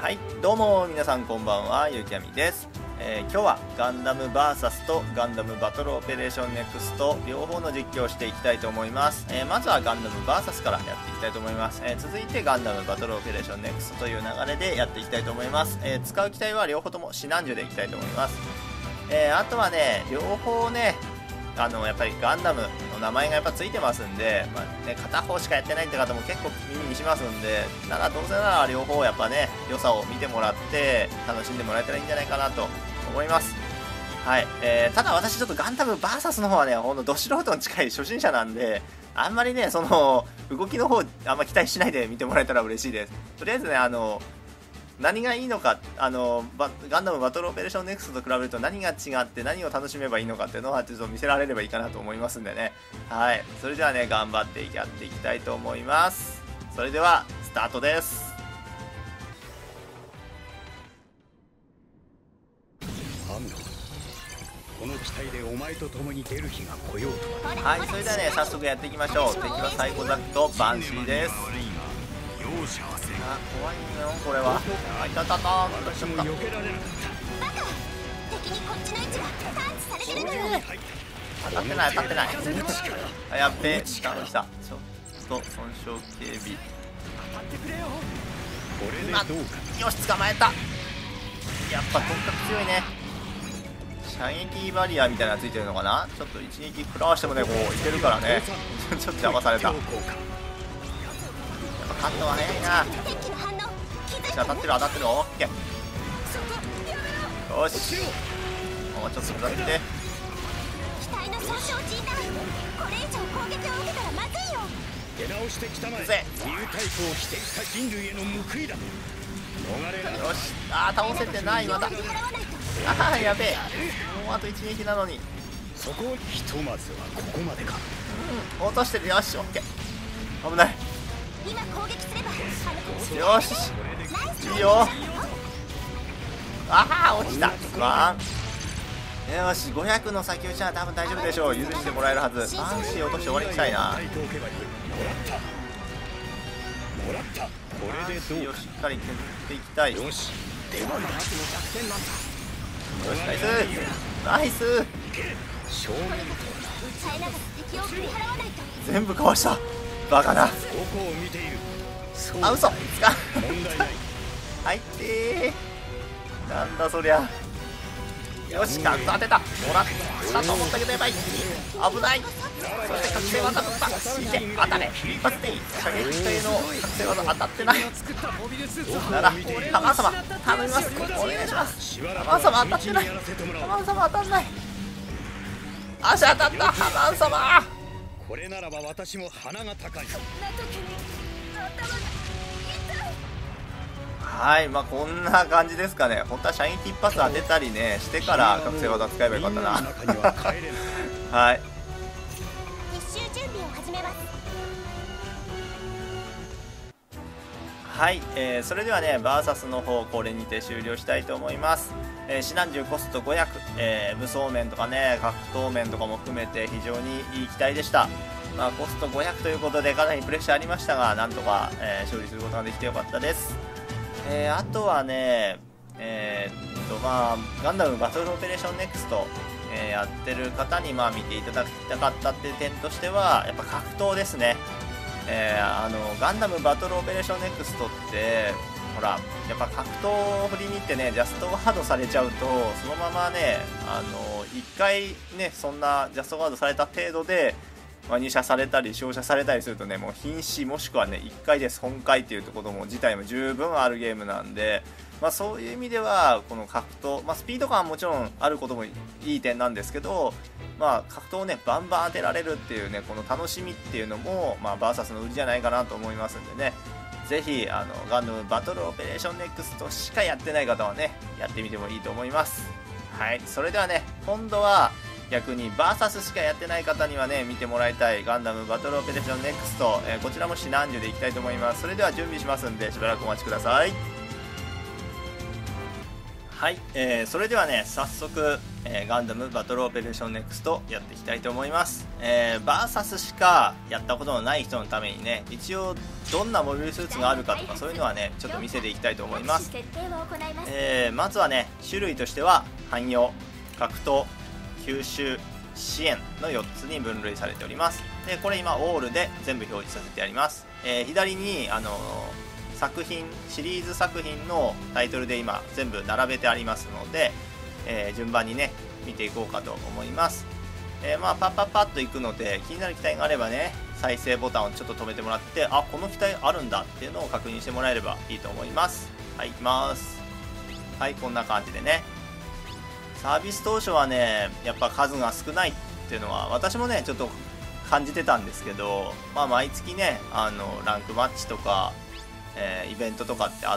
はい、どうも皆さんこんばんは、ゆうきあみです。今日はガンダム VS とガンダムバトルオペレーションネクスト両方の実況をしていきたいと思います。まずはガンダム VS からやっていきたいと思います。続いてガンダムバトルオペレーションネクストという流れでやっていきたいと思います。使う機体は両方ともシナンジュでいきたいと思います。あとはね、両方ね、やっぱりガンダムの名前がやっぱついてますんで、片方しかやってないって方も結構耳にしますんで、どうせなら両方やっぱね、良さを見てもらって楽しんでもらえたらいいんじゃないかなと思います。はい、ただ私ちょっとガンダム VS の方はね、ほんとど素人に近い初心者なんで、あんまりね、その動きの方あんま期待しないで見てもらえたら嬉しいです。とりあえずね、何がいいのか、ガンダムバトルオペレーションネクストと比べると何が違って何を楽しめばいいのかっていうのはちょっと見せられればいいかなと思いますんでね。はい、それではね、頑張ってやっていきたいと思います。それではスタートです。 この機体でお前と共に出る日が来ようとは。 はい、それではね、早速やっていきましょう。敵はサイコザックとバンシーです。あ、怖いよこれは。あ、いたたた私も避けられなかった。 バカ、敵にこっちの位置が探知されてるのよ。 当たってない当たってない。あ、やっべえ、ダウンした。ちょっと損傷警備。よし、捕まえた。やっぱとにかく強いね。射撃バリアみたいなのついてるのかな。ちょっと一撃食らわしてもね、こういけるからね。ちょっと邪魔された。やっぱカットは早いな。当たってる当たってる。オッケー。よし、もうちょっと下って。 機体の損傷を聞いた。これ以上攻撃を受けたらまずいよ。 出直してきたまえ。ニュータイプを否定した人類への報いだ。逃れな。 よし、あー倒せてないまだ。あーやべえ、もうあと一撃なのに。 そこひとまずはここまでか。 うん、落としてる。よし、オッケー。危ない。 今攻撃すればよし、いいよ。ああ、落ちた。ワン。よし、500の先打ちは多分大丈夫でしょう。許してもらえるはず。バンシー落として終わりにしたいな。 もらったこれでどうか。 バンシーをしっかり削っていきたい。よし、 よし出番だ。 ナイスナイス。 正面耐えながら敵を振り払わないと。 全部かわした。バカな。 どこを見ている。 あ、嘘。つか問題ない。 入ってー。なんだそりゃ。よし、カウント当てた。もらったと思ったけどやばい。危ない。そして覚醒技ぶった。いけ、当たれ。一発でいい。射撃隊の覚醒技当たってない。なら、ハマン様頼みます。お願いします。ハマン様当たってない。ハマン様当たんない。足当たった。ハマン様。 これならば私も鼻が高い。 はい、まあこんな感じですかね。本当は射撃一発当てたりねしてから覚醒技使えばよかったな。はい、 撤収準備を始めます。 はい、それではね、バーサスの方これにて終了したいと思います。シナンジュコスト500、武装面とかね、格闘面とかも含めて非常にいい機体でした。まあコスト500ということでかなりプレッシャーありましたが、なんとか、勝利することができてよかったです。あとはね、まあガンダムバトルオペレーションネクスト、やってる方にまあ見ていただきたかったっていう点としては、やっぱ格闘ですね。ガンダムバトルオペレーションネクストってほらやっぱ格闘を振りに行ってね、ジャストガードされちゃうとそのままね、1回ねそんなジャストガードされた程度で入射されたり照射されたりするとね、もう瀕死もしくはね1回で損壊っていうことも自体も十分あるゲームなんで、まあ、そういう意味ではこの格闘、まあ、スピード感はもちろんあることもいい点なんですけど、まあ、格闘をねバンバン当てられるっていうねこの楽しみっていうのも、まあ、バーサスの売りじゃないかなと思いますんでね、ぜひガンダムバトルオペレーションネクストしかやってない方はねやってみてもいいと思います。はい、それではね、今度は逆にバーサスしかやってない方にはね見てもらいたいガンダムバトルオペレーションネクスト、こちらもシナンジュでいきたいと思います。それでは準備しますんでしばらくお待ちください。 はい、それではね早速、ガンダムバトルオペレーションネクストやっていきたいと思います。バーサスしかやったことのない人のためにね、一応どんなモビルスーツがあるかとかそういうのはねちょっと見せていきたいと思います。まずはね種類としては汎用、格闘、吸収、支援の4つに分類されております。でこれ今オールで全部表示させてあります。左に作品シリーズ作品のタイトルで今全部並べてありますので、順番にね見ていこうかと思います。まあパッパッパッといくので、気になる機体があればね再生ボタンをちょっと止めてもらって、あ、この機体あるんだっていうのを確認してもらえればいいと思います。はい、いきます。はい、こんな感じでね、サービス当初はねやっぱ数が少ないっていうのは私もねちょっと感じてたんですけど、まあ毎月ねランクマッチとかイベントとかってあって、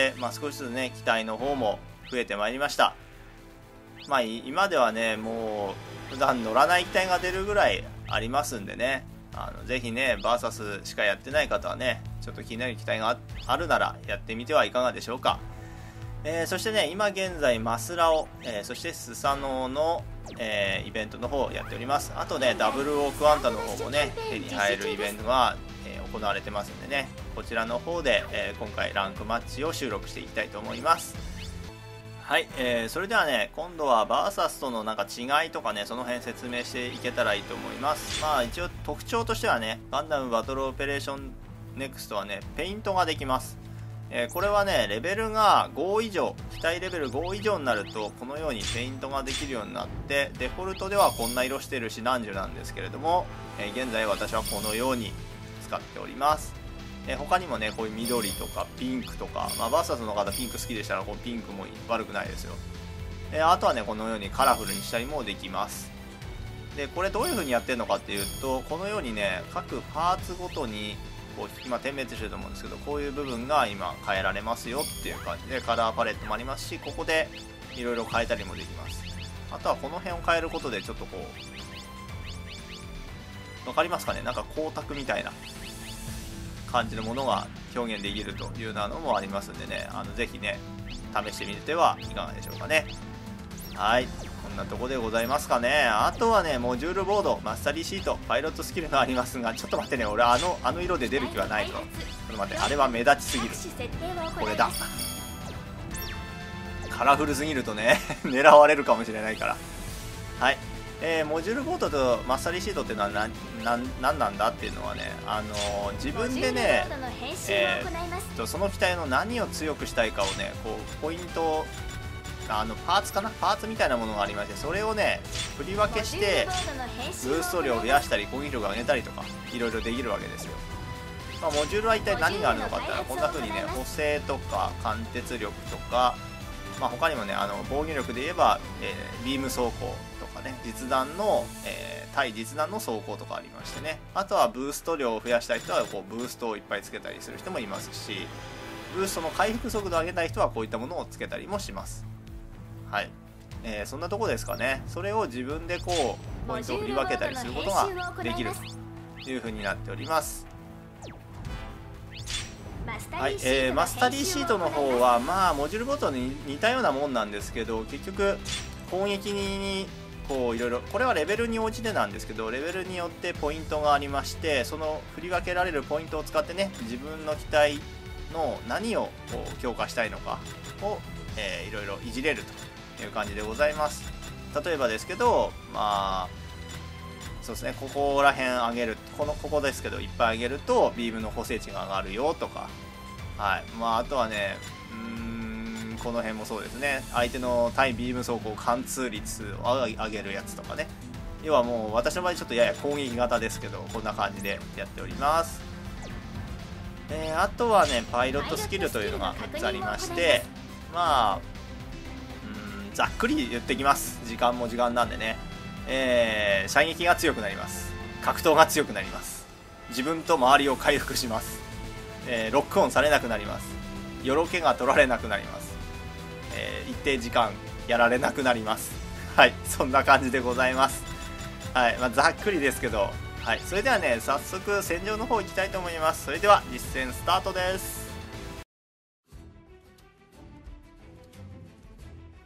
まあ、少しずつね機体の方も増えてまいりました。まあ今ではねもう普段乗らない機体が出るぐらいありますんでね、ぜひねバーサスしかやってない方はねちょっと気になる機体があるならやってみてはいかがでしょうか。そしてね今現在マスラオ、そしてスサノオの、イベントの方をやっております。あとねダブルオークワンタの方もね手に入るイベントが、行われてますんでね、こちらの方で、今回ランクマッチを収録していきたいと思います。はい、それではね今度はバーサスとのなんか違いとかねその辺説明していけたらいいと思います。まあ一応特徴としてはねガンダムバトルオペレーションネクストはねペイントができます。これはねレベルが5以上、機体レベル5以上になるとこのようにペイントができるようになって、デフォルトではこんな色してるシナンジュなんですけれども、現在私はこのように使っております。他にもねこういう緑とかピンクとか、まあ、バーサスの方ピンク好きでしたらこのピンクも悪くないですよ。あとはねこのようにカラフルにしたりもできます。でこれどういう風にやってるのかっていうと、このようにね各パーツごとにこう今点滅してると思うんですけど、こういう部分が今変えられますよっていう感じでカラーパレットもありますし、ここでいろいろ変えたりもできます。あとはこの辺を変えることでちょっとこう分かりますかね、なんか光沢みたいな感じのものが表現できるというようなのもありますんでね、ぜひね試してみてはいかがでしょうかね。はい、こんなとこでございますかね。あとはねモジュールボード、マスタリーシート、パイロットスキルがありますが、ちょっと待ってね、俺あの色で出る気はないと。ちょっと待って、あれは目立ちすぎる。これだ、カラフルすぎるとね狙われるかもしれないから。はい、モジュールボードとマスタリーシートっていうのは何なんだっていうのはね、自分でね、その機体の何を強くしたいかをねこうポイント、パーツかな、パーツみたいなものがありまして、それをね振り分けしてブースト量を増やしたり攻撃力を上げたりとかいろいろできるわけですよ。まあ、モジュールは一体何があるのかって言ったら、こんな風にね補正とか貫徹力とか、まあ、他にもね防御力で言えば、ビーム走行とかね、実弾の、対実弾の走行とかありましてね、あとはブースト量を増やしたい人はこうブーストをいっぱいつけたりする人もいますし、ブーストの回復速度を上げたい人はこういったものをつけたりもします。はい、そんなとこですかね。それを自分でこうポイントを振り分けたりすることができるという風になっております。はい、マスタリーシートの方はまあモジュールボードに似たようなもんなんですけど、結局攻撃にこういろいろ、これはレベルに応じてなんですけど、レベルによってポイントがありまして、その振り分けられるポイントを使ってね自分の機体の何をこう強化したいのかを、いろいろいじれるという感じでございます。例えばですけど、まあそうですね、ここら辺上げる、ここですけどいっぱい上げるとビームの補正値が上がるよとか、はい、まああとはねこの辺もそうですね、相手の対ビーム走行貫通率を上げるやつとかね、要はもう私の場合ちょっとやや攻撃型ですけどこんな感じでやっております。あとはねパイロットスキルというのが3つありまして、まあざっくり言ってきます。時間も時間なんでね、射撃が強くなります。格闘が強くなります。自分と周りを回復します。ロックオンされなくなります。よろけが取られなくなります。一定時間やられなくなります。はい、そんな感じでございます。はい、まあ、ざっくりですけど、はい、それではね早速戦場の方行きたいと思います。それでは実戦スタートです。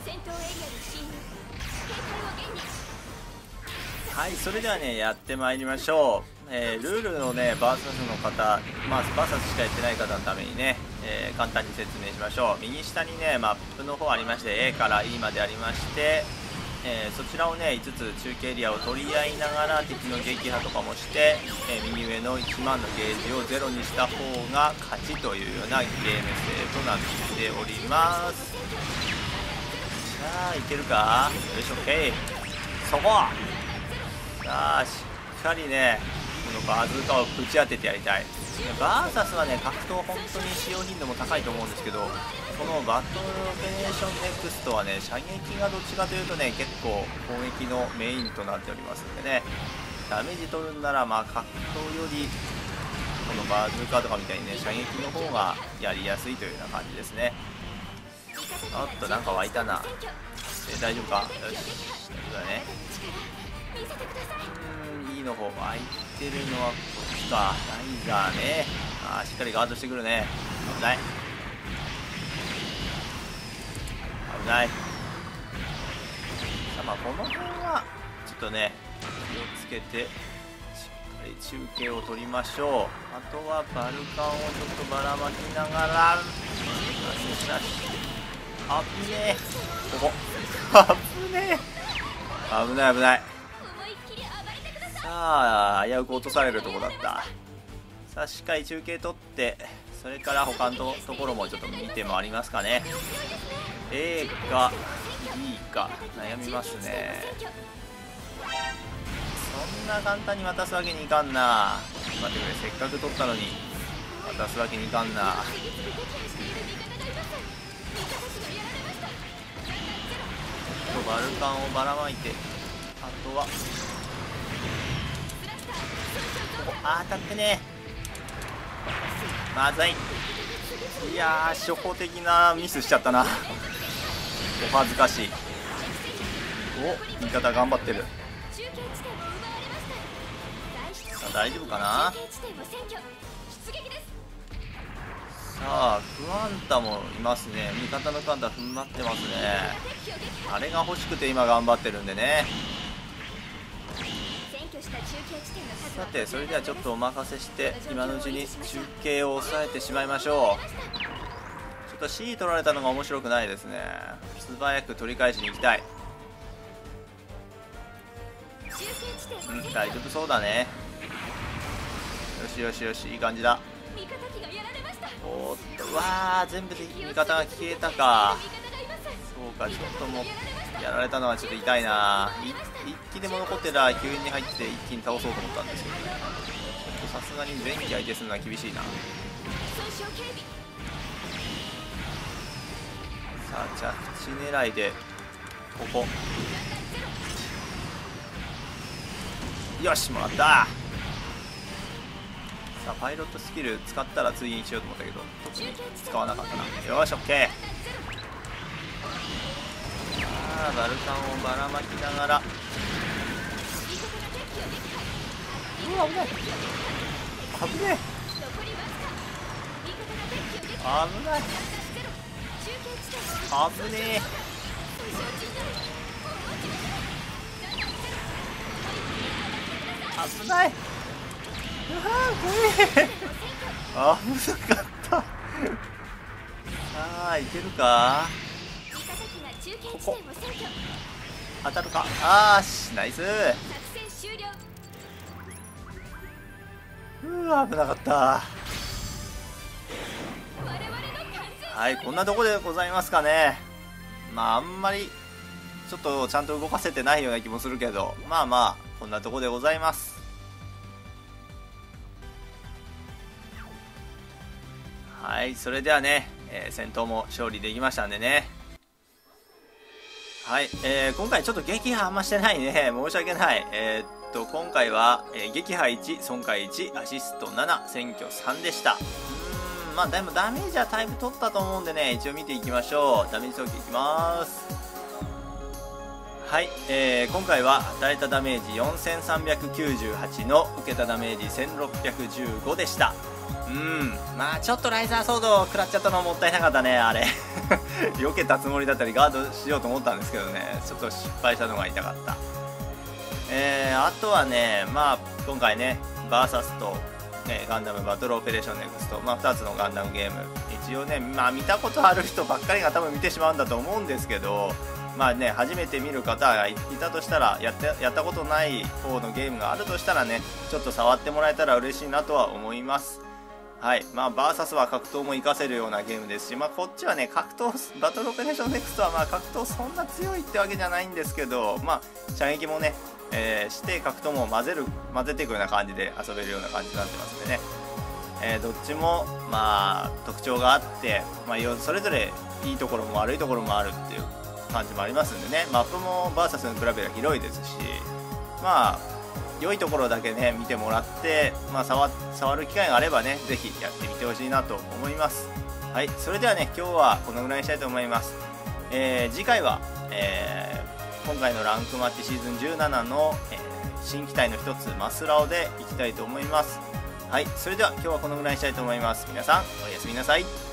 はい、それではねやってまいりましょう。ルールのねバーサスの方、まあバーサスしかやってない方のためにね、簡単に説明しましょう。右下にねマップの方ありまして A から E までありまして、そちらをね5つ中継エリアを取り合いながら敵の撃破とかもして、右上の1万のゲージをゼロにした方が勝ちというようなゲーム性となっております。さあいけるか。よし OK、 そこさあしっかりねこのバズーカをぶち当ててやりたい。バーサスはね格闘本当に使用頻度も高いと思うんですけど、このバトルオペレーションネクストはね射撃がどっちかというとね結構攻撃のメインとなっておりますんでね、ダメージ取るんならまあ格闘よりこのバズーカとかみたいにね射撃の方がやりやすいというような感じですね。おっとなんか湧いたな。大丈夫か。よし大丈夫だね。E の方湧いてるのはこっちか。ライザーね。あーしっかりガードしてくるね。危ない危ない。さあまあこの辺はちょっとね気をつけてしっかり中継を取りましょう。あとはバルカンをちょっとばらまきながら危ねえここ危ねえ危ない危ない。さあ危うく落とされるとこだった。さあしっかり中継取ってそれから他のところもちょっと見て回りますかね。 A か B か悩みますね。そんな簡単に渡すわけにいかんな。待ってくれ、せっかく取ったのに渡すわけにいかんな。バルカンをばらまいて、あとはここ当たってね。まずい。いやー初歩的なミスしちゃったなお恥ずかしい。お味方頑張ってる。さあ大丈夫かな。さあクワンタもいますね。味方のクワンタ踏ん張ってますね。あれが欲しくて今頑張ってるんでね。さてそれではちょっとお任せして今のうちに中継を抑えてしまいましょう。ちょっと C 取られたのが面白くないですね。素早く取り返しに行きたい。大丈夫そうだね。よしよしよしいい感じだ。おっとうわー全部で味方が消えたか。そうかちょっともうやられたのはちょっと痛いな。一機でも残ってたら救援に入って一気に倒そうと思ったんですけどね。ちょっとさすがに前期相手するのは厳しいな。さあ着地狙いでここよしもらった。さあパイロットスキル使ったら追撃しようと思ったけど特に使わなかったな。よし OK。 バルカンをばらまきながらうわ危ない危ねえ危ない危ねえ危ない。うわ怖え危なかったさあいけるか。ここ当たるか。あーしナイス。うわ危なかった。はいこんなとこでございますかね。まああんまりちょっとちゃんと動かせてないような気もするけど、まあまあこんなとこでございます。はいそれではね、戦闘も勝利できましたんでね。はい、今回ちょっと撃破あんましてないね。申し訳ない。今回は、撃破1、損壊1、アシスト7、占拠3でした。まあでもダメージはだいぶ取ったと思うんでね、一応見ていきましょう。ダメージ表記いきます。はい、今回は与えたダメージ4398の受けたダメージ1615でした。 まあちょっとライザーソードを食らっちゃったのはもったいなかったね、あれ避けたつもりだったりガードしようと思ったんですけどね、ちょっと失敗したのが痛かった。あとはね、まあ今回ねバーサスと、ガンダムバトルオペレーションネクスト、まあ、2つのガンダムゲーム一応ね、まあ見たことある人ばっかりが多分見てしまうんだと思うんですけど、まあね初めて見る方がいたとしたら、やったことない方のゲームがあるとしたらね、ちょっと触ってもらえたら嬉しいなとは思います。はい、まあバーサスは格闘も活かせるようなゲームですし、まあこっちはね格闘バトルオペレーションネクストはまあ格闘そんな強いってわけじゃないんですけど、まあ射撃もね、して格闘も混ぜていくような感じで遊べるような感じになってますんでね、どっちもまあ特徴があって、まあ、それぞれいいところも悪いところもあるっていう感じもありますんでね、マップもバーサスに比べれば広いですし、まあ良いところだけね見てもらって、まあ、触る機会があればねぜひやってみてほしいなと思います。はい、それではね今日はこのぐらいにしたいと思います。次回は、今回のランクマッチシーズン17の、新機体の一つマスラオでいきたいと思います。はい、それでは今日はこのぐらいにしたいと思います。皆さんおやすみなさい。